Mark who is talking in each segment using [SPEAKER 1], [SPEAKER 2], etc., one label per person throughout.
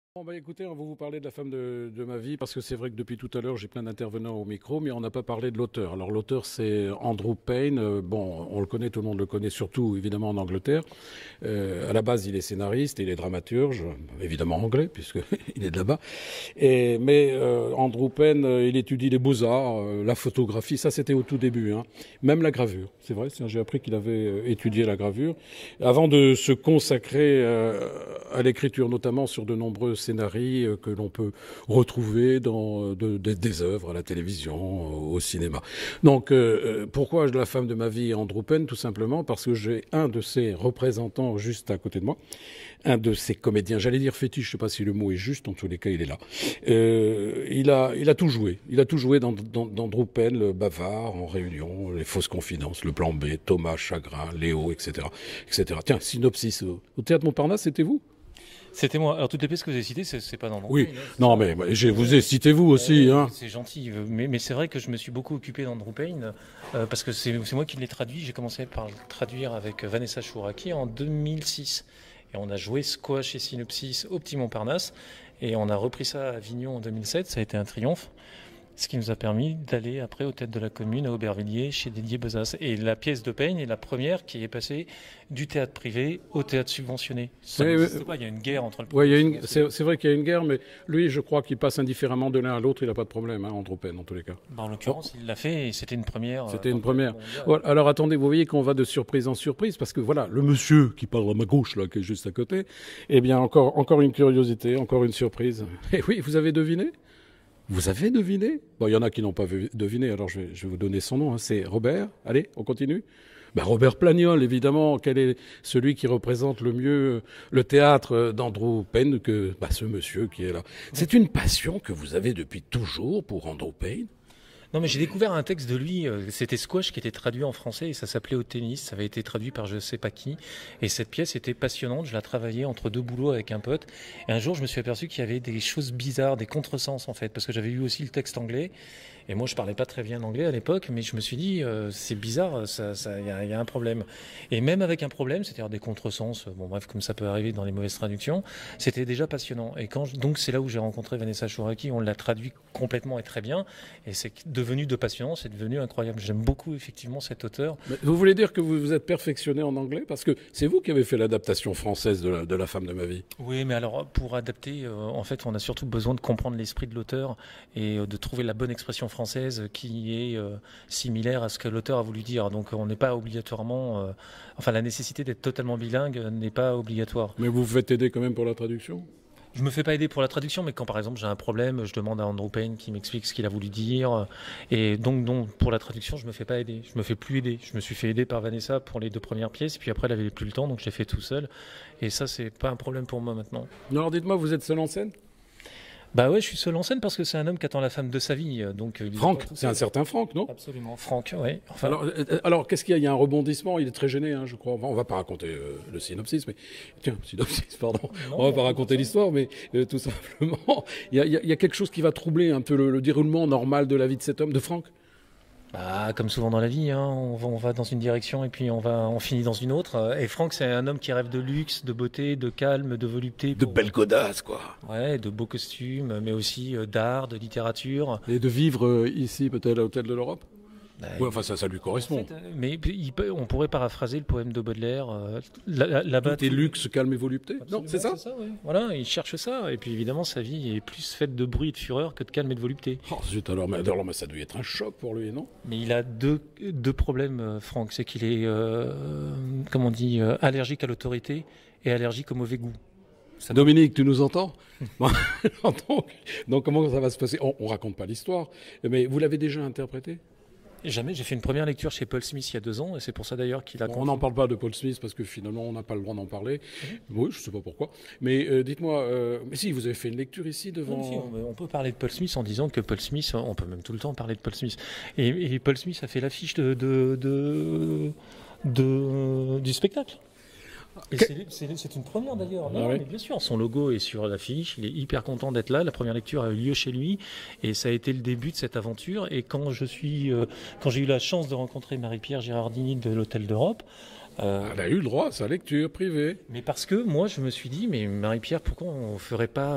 [SPEAKER 1] Bon, bah, écoutez, on va vous parler de la femme de ma vie parce que c'est vrai que depuis tout à l'heure, j'ai plein d'intervenants au micro, mais on n'a pas parlé de l'auteur. Alors l'auteur, c'est Andrew Payne. Bon, on le connaît, tout le monde le connaît, surtout évidemment en Angleterre. À la base, il est scénariste, il est dramaturge, évidemment anglais puisqu'il est de là-bas. Mais Andrew Payne, il étudie les beaux-arts, la photographie, ça c'était au tout début, hein. Même la gravure, c'est vrai, j'ai appris qu'il avait étudié la gravure, avant de se consacrer à l'écriture, notamment sur de nombreux scénarios que l'on peut retrouver dans des œuvres à la télévision, au cinéma. Donc, pourquoi la femme de ma vie, Andrew Payne? Tout simplement parce que j'ai un de ses représentants juste à côté de moi, un de ses comédiens, j'allais dire fétiche, je ne sais pas si le mot est juste, en tous les cas, il est là. Il a tout joué. Il a tout joué dans Andrew Payne, le bavard, en réunion, les fausses confidences, le plan B, Thomas, Chagrin, Léo, etc., etc. Tiens, synopsis. Au Théâtre Montparnasse, c'était vous?
[SPEAKER 2] C'était moi. Alors toutes les pièces que vous avez citées, c'est pas dans
[SPEAKER 1] Oui.
[SPEAKER 2] Payne, hein,
[SPEAKER 1] Non, mais je vous ai cité vous aussi, hein.
[SPEAKER 2] c'est gentil, mais c'est vrai que je me suis beaucoup occupé d'Andrew Payne parce que c'est moi qui l'ai traduit. J'ai commencé par le traduire avec Vanessa Chouraki en 2006. Et on a joué Squash et Synopsis au Petit Montparnasse. Et on a repris ça à Avignon en 2007. Ça a été un triomphe. Ce qui nous a permis d'aller après aux Têtes de la Commune à Aubervilliers chez Didier Bezas. Et la pièce de Payne est la première qui est passée du théâtre privé au théâtre subventionné. Ça n'existe pas, il y a une guerre entre le
[SPEAKER 1] privé. Oui, c'est vrai qu'il y a une guerre, mais lui, je crois qu'il passe indifféremment de l'un à l'autre, il n'a pas de problème, hein, Andrew Payne, en tous les cas.
[SPEAKER 2] En l'occurrence, il l'a fait et c'était une première.
[SPEAKER 1] C'était une première. Voilà, alors attendez, vous voyez qu'on va de surprise en surprise, parce que voilà, le monsieur qui parle à ma gauche, là, qui est juste à côté, eh bien, encore une curiosité, encore une surprise. Et oui, vous avez deviné? Vous avez deviné? Bon, il y en a qui n'ont pas deviné, alors je vais vous donner son nom. Hein. C'est Robert. Allez, on continue. Ben, Robert Plagnol, évidemment. Quel est celui qui représente le mieux le théâtre d'Andrew Payne que ce monsieur qui est là? C'est une passion que vous avez depuis toujours pour Andrew Payne?
[SPEAKER 2] Non, mais j'ai découvert un texte de lui, c'était Squash qui était traduit en français et ça s'appelait Au tennis, ça avait été traduit par je sais pas qui. Et cette pièce était passionnante, je la travaillais entre deux boulots avec un pote. Et un jour, je me suis aperçu qu'il y avait des choses bizarres, des contresens en fait, parce que j'avais lu aussi le texte anglais. Et moi, je parlais pas très bien anglais à l'époque, mais je me suis dit, c'est bizarre, y a un problème. Et même avec un problème, c'est-à-dire des contresens, bon bref, comme ça peut arriver dans les mauvaises traductions, c'était déjà passionnant. Et donc c'est là où j'ai rencontré Vanessa Chouraki, on l'a traduit complètement et très bien. Et c'est devenu de passionnant, c'est devenu incroyable. J'aime beaucoup effectivement cet auteur.
[SPEAKER 1] Mais vous voulez dire que vous vous êtes perfectionné en anglais? Parce que c'est vous qui avez fait l'adaptation française de la femme de ma vie.
[SPEAKER 2] Oui, mais alors pour adapter, en fait, on a surtout besoin de comprendre l'esprit de l'auteur et de trouver la bonne expression française qui est similaire à ce que l'auteur a voulu dire. Donc on n'est pas obligatoirement... enfin, la nécessité d'être totalement bilingue n'est pas obligatoire.
[SPEAKER 1] Mais vous vous faites aider quand même pour la traduction?
[SPEAKER 2] Je me fais pas aider pour la traduction, mais quand par exemple j'ai un problème, je demande à Andrew Payne qui m'explique ce qu'il a voulu dire. Et donc pour la traduction, je me fais pas aider. Je me fais plus aider. Je me suis fait aider par Vanessa pour les 2 premières pièces, puis après elle avait plus le temps, donc je l'ai fait tout seul. Et ça, c'est pas un problème pour moi maintenant.
[SPEAKER 1] Non, alors dites-moi, vous êtes seul en scène?
[SPEAKER 2] Bah ouais, je suis seul en scène parce que c'est un homme qui attend la femme de sa vie. Donc,
[SPEAKER 1] Franck, c'est un certain Franck, non?
[SPEAKER 2] Absolument, Franck, ouais.
[SPEAKER 1] Enfin... Alors qu'est-ce qu'il y a? Il y a un rebondissement, il est très gêné, hein, je crois. On va pas raconter le synopsis, mais... Tiens, synopsis, pardon. Non, on va pas raconter l'histoire, mais tout simplement, il y a quelque chose qui va troubler un peu le déroulement normal de la vie de cet homme, de Franck.
[SPEAKER 2] Bah, comme souvent dans la vie, hein, on va dans une direction et puis on finit dans une autre. Et Franck, c'est un homme qui rêve de luxe, de beauté, de calme, de volupté.
[SPEAKER 1] De belles godasses, quoi.
[SPEAKER 2] Ouais, de beaux costumes, mais aussi d'art, de littérature.
[SPEAKER 1] Et de vivre ici, peut-être à l'Hôtel de l'Europe?
[SPEAKER 2] Bah,
[SPEAKER 1] ouais, enfin, ça lui correspond.
[SPEAKER 2] En fait, mais on pourrait paraphraser le poème de Baudelaire. Là-bas,
[SPEAKER 1] tout est luxe, calme et volupté.
[SPEAKER 2] Absolument,
[SPEAKER 1] non, c'est ça,
[SPEAKER 2] ouais. Voilà, il cherche ça. Et puis évidemment, sa vie est plus faite de bruit et de fureur que de calme et de volupté.
[SPEAKER 1] Oh zut, alors ça doit être un choc pour lui, non?
[SPEAKER 2] Mais il a deux problèmes, Franck. C'est qu'il est, comment on dit, allergique à l'autorité et allergique au mauvais goût.
[SPEAKER 1] Dominique, tu nous entends? donc, comment ça va se passer? On raconte pas l'histoire, mais vous l'avez déjà interprété?
[SPEAKER 2] Jamais. J'ai fait une première lecture chez Paul Smith il y a 2 ans et c'est pour ça d'ailleurs qu'il a...
[SPEAKER 1] On n'en parle pas de Paul Smith parce que finalement on n'a pas le droit d'en parler. Oui, je ne sais pas pourquoi. Mais dites-moi, mais si, vous avez fait une lecture ici devant...
[SPEAKER 2] Non, si, on peut parler de Paul Smith en disant que Paul Smith, on peut même tout le temps parler de Paul Smith. Et Paul Smith a fait l'affiche du spectacle. Et c'est une première d'ailleurs. Non, mais bien sûr, son logo est sur l'affiche. Il est hyper content d'être là. La première lecture a eu lieu chez lui et ça a été le début de cette aventure. Et quand j'ai eu la chance de rencontrer Marie-Pierre Girardini de l'Hôtel d'Europe,
[SPEAKER 1] Elle a eu le droit à sa lecture privée.
[SPEAKER 2] Mais parce que moi, je me suis dit, mais Marie-Pierre, pourquoi on ferait pas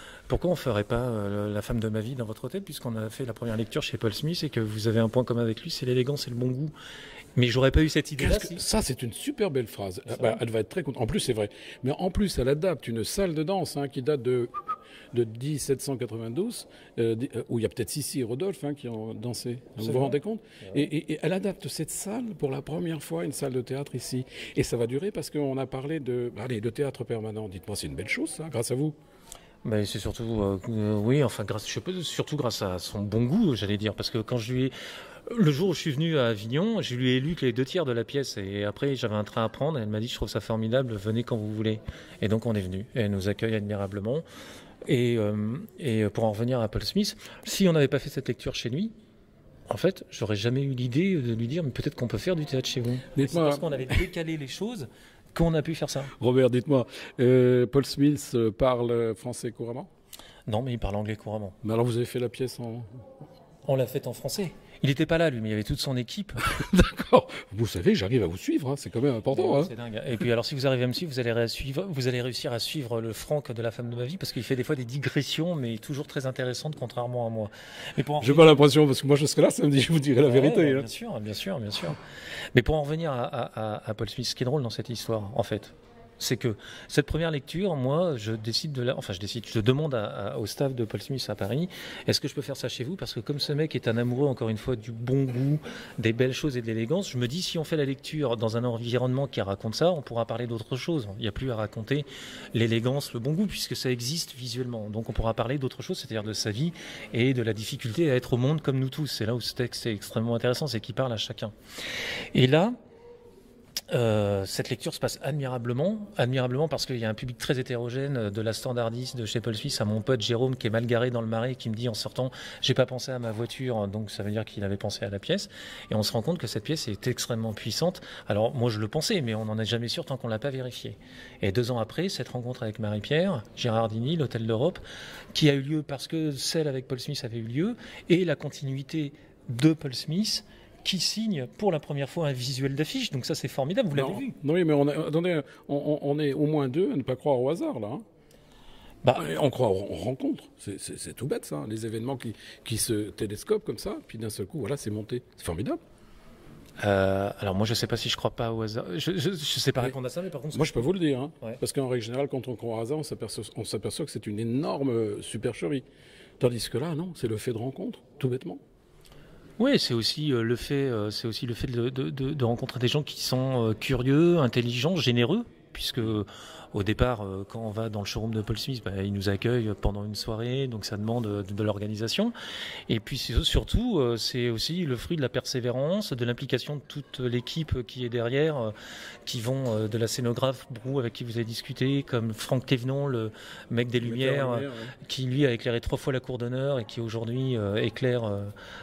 [SPEAKER 2] La femme de ma vie dans votre hôtel, puisqu'on a fait la première lecture chez Paul Smith et que vous avez un point commun avec lui, c'est l'élégance et le bon goût. Mais j'aurais pas eu cette idée-là.
[SPEAKER 1] Ça, c'est une super belle phrase. Elle va être très contente. En plus, c'est vrai. Mais en plus, elle adapte une salle de danse qui date de 1792, où il y a peut-être Sissi et Rodolphe qui ont dansé. Vous vous rendez compte ? Et elle adapte cette salle pour la première fois, une salle de théâtre ici. Et ça va durer parce qu'on a parlé de théâtre permanent. Dites-moi, c'est une belle chose, ça, grâce à vous.
[SPEAKER 2] Mais c'est surtout, surtout grâce à son bon goût, j'allais dire, parce que le jour où je suis venu à Avignon, je lui ai lu que les 2 tiers de la pièce, et après j'avais un train à prendre, et elle m'a dit, je trouve ça formidable, venez quand vous voulez. Et donc on est venu, et elle nous accueille admirablement. Et pour en revenir à Paul Smith, si on n'avait pas fait cette lecture chez lui, en fait, j'aurais jamais eu l'idée de lui dire, mais peut-être qu'on peut faire du théâtre chez vous. C'est parce qu'on avait décalé les choses qu'on a pu faire ça.
[SPEAKER 1] Robert, dites-moi, Paul Smith parle français couramment ?
[SPEAKER 2] Non, mais il parle anglais couramment.
[SPEAKER 1] Mais alors vous avez fait la pièce en...
[SPEAKER 2] On l'a faite en français. Il n'était pas là, lui, mais il y avait toute son équipe.
[SPEAKER 1] D'accord. Vous savez, j'arrive à vous suivre, c'est quand même important.
[SPEAKER 2] C'est dingue. Et puis alors, si vous arrivez à me suivre, vous allez réussir à suivre le Franck de la femme de ma vie, parce qu'il fait des fois des digressions, mais toujours très intéressantes, contrairement à moi.
[SPEAKER 1] J'ai pas l'impression, parce que moi je serai là samedi, je vous dirai la vérité.
[SPEAKER 2] Bien sûr. Mais pour en revenir à Paul Smith, ce qui est drôle dans cette histoire, en fait, c'est que cette première lecture, moi, je demande au staff de Paul Smith à Paris, est-ce que je peux faire ça chez vous ? Parce que comme ce mec est un amoureux, encore une fois, du bon goût, des belles choses et de l'élégance, je me dis, si on fait la lecture dans un environnement qui raconte ça, on pourra parler d'autre chose. Il n'y a plus à raconter l'élégance, le bon goût, puisque ça existe visuellement. Donc on pourra parler d'autre chose, c'est-à-dire de sa vie et de la difficulté à être au monde comme nous tous. C'est là où ce texte est extrêmement intéressant, c'est qu'il parle à chacun. Et là, cette lecture se passe admirablement parce qu'il y a un public très hétérogène, de la standardiste de chez Paul Smith à mon pote Jérôme qui est mal garé dans le Marais, qui me dit en sortant, j'ai pas pensé à ma voiture, donc ça veut dire qu'il avait pensé à la pièce. Et on se rend compte que cette pièce est extrêmement puissante. Alors moi je le pensais, mais on n'en est jamais sûr tant qu'on l'a pas vérifié. Et 2 ans après, cette rencontre avec Marie-Pierre Girardini, l'Hôtel d'Europe, qui a eu lieu parce que celle avec Paul Smith avait eu lieu, et la continuité de Paul Smith qui signe pour la première fois un visuel d'affiche. Donc ça, c'est formidable. Vous l'avez vu.
[SPEAKER 1] Non, oui, mais on est au moins 2 à ne pas croire au hasard, là. On croit aux rencontres. C'est tout bête, ça. Les événements qui se télescopent comme ça, puis d'un seul coup, voilà, c'est monté. C'est formidable.
[SPEAKER 2] Alors moi, je ne sais pas si je crois pas au hasard. Je ne sais pas répondre à ça, mais par contre...
[SPEAKER 1] Moi, je peux vous le dire. Parce qu'en règle générale, quand on croit au hasard, on s'aperçoit que c'est une énorme supercherie. Tandis que là, non, c'est le fait de rencontre, tout bêtement.
[SPEAKER 2] Oui, c'est aussi le fait de rencontrer des gens qui sont curieux, intelligents, généreux, puisque au départ, quand on va dans le showroom de Paul Smith, il nous accueille pendant une soirée, donc ça demande de l'organisation. Et puis surtout, c'est aussi le fruit de la persévérance, de l'implication de toute l'équipe qui est derrière, qui vont de la scénographe Brou avec qui vous avez discuté, comme Franck Thévenon, le mec des Lumières, qui lui a éclairé 3 fois la Cour d'honneur et qui aujourd'hui éclaire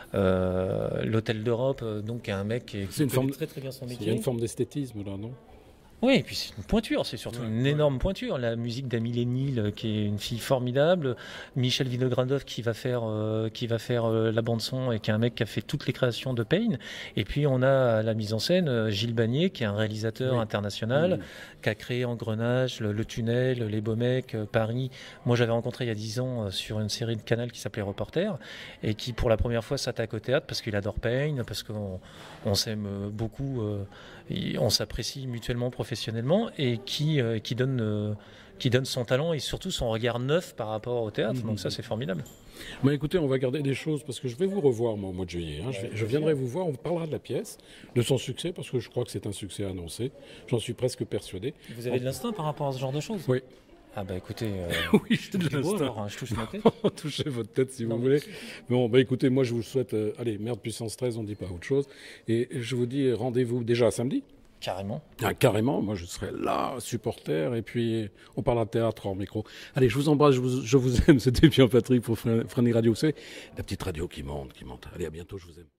[SPEAKER 2] l'Hôtel d'Europe, donc un mec qui connaît très très bien son métier.
[SPEAKER 1] Il y a une forme d'esthétisme là, non ?
[SPEAKER 2] Oui, et puis c'est une pointure, c'est surtout une énorme pointure. La musique d'Amy Lénil, qui est une fille formidable. Michel Vinogradov qui va faire la bande-son et qui est un mec qui a fait toutes les créations de Payne. Et puis on a la mise en scène Gilles Bagné, qui est un réalisateur international, qui a créé Engrenage, le Tunnel, Les Beaux Mecs, Paris. Moi j'avais rencontré il y a 10 ans sur une série de Canal qui s'appelait Reporter et qui pour la première fois s'attaque au théâtre parce qu'il adore Payne, parce qu'on s'aime beaucoup, on s'apprécie mutuellement professionnellement et qui donne son talent et surtout son regard neuf par rapport au théâtre. Donc ça, c'est formidable.
[SPEAKER 1] Écoutez, on va garder des choses parce que je vais vous revoir moi, au mois de juillet. Je viendrai vous voir, on parlera de la pièce, de son succès, parce que je crois que c'est un succès annoncé. J'en suis presque persuadé.
[SPEAKER 2] Vous avez de l'instinct par rapport à ce genre de choses ?
[SPEAKER 1] Oui.
[SPEAKER 2] Ah écoutez,
[SPEAKER 1] oui, j'ai de l'instinct.
[SPEAKER 2] Je touche ma tête.
[SPEAKER 1] Touchez votre tête si vous voulez. Bon, écoutez, moi je vous souhaite, allez, merde puissance 13, on ne dit pas autre chose. Et je vous dis rendez-vous déjà samedi.
[SPEAKER 2] Carrément.
[SPEAKER 1] Carrément, moi je serai là, supporter, et puis on parlera de théâtre hors micro. Allez, je vous embrasse, je vous aime, c'était bien Patrick pour Frenny Radio, c'est la petite radio qui monte. Allez, à bientôt, je vous aime.